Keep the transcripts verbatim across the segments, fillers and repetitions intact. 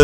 le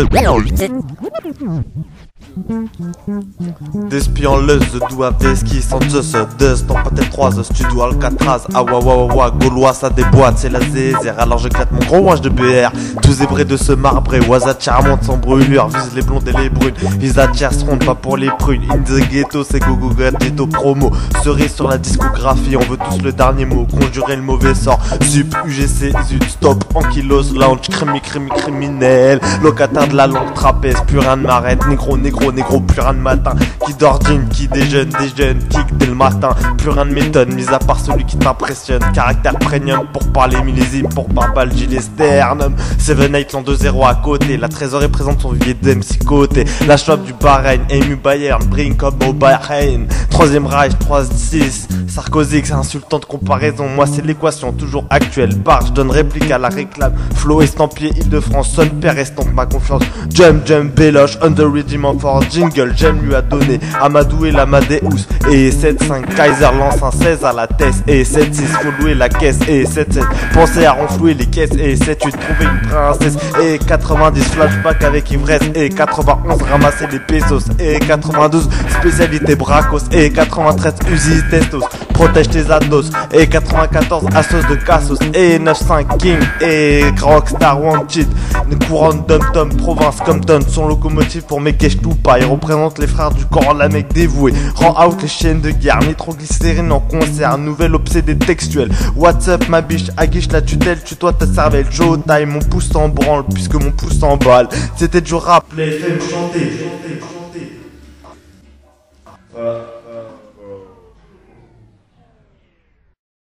Despions-le, the doigt qui sont deux se deux, ton peut-être trois, studio Alcatraz, ah wa wa wa wa, gaulois ça déboîte, c'est la zézère, alors j'éclate mon gros wange de B R, tous zébrés de ce marbré, oisa charmante sans brûlure, vise les blondes et les brunes, vise à tiers ronde, pas pour les prunes, in the ghetto, c'est go go ghetto promo, cerise sur la discographie, on veut tous le dernier mot, conjurer le mauvais sort, sup, U G C, zut, stop, ankylos, lounge, crimi, crimi, criminel, locataire de la longue trapèze, plus rien ne m'arrête, négro, négro, négro, plus rien de matin, qui dort jean, qui déjeune, déjeune, kick dès le matin, plus rien ne m'étonne, mis à part celui qui t'impressionne, caractère premium pour parler millésime, pour barbal, gilet sternum, seven eight l'an deux zéro à côté, la trésorerie présente son vivier d'M C côté, la shop du Bahreïn, Emu Bayern, Brink up au Bahreïn, troisième Reich, trois six, Sarkozy, c'est insultant de comparaison, moi c'est l'équation toujours actuelle, bar, je donne réplique à la réclame, flow estampillé Île-de-France, son père estompe ma confiance, jump, jump, béloche, under regiment for jingle, j'aime lui a donné Amadou et l'Amadeus, et sept cinq Kaiser lance un seize à la test, et sept six faut louer la caisse, et sept sept pensez à renflouer les caisses, et sept huit trouver une princesse, et quatre-vingt-dix flashback avec ivresse, et quatre-vingt-onze ramasser les pesos, et quatre-vingt-douze spécialité bracos, et quatre-vingt-treize Uzi testos, protège tes ados, et quatre-vingt-quatorze assos de cassos, et neuf cinq king, et rockstar one cheat, une couronne dum-dum, province comme Don, son locomotive pour mes caches tout pas, il représente les frères du Coran, la mec dévoué, rend out les chaînes de guerre, nitroglycérine en concert, nouvelle obsédée textuelle, what's up ma biche, aguiche la tutelle, tutoie ta cervelle, Joe taille mon pouce en branle, puisque mon pouce s'emballe, c'était du rap, les fais me chanter, chanter.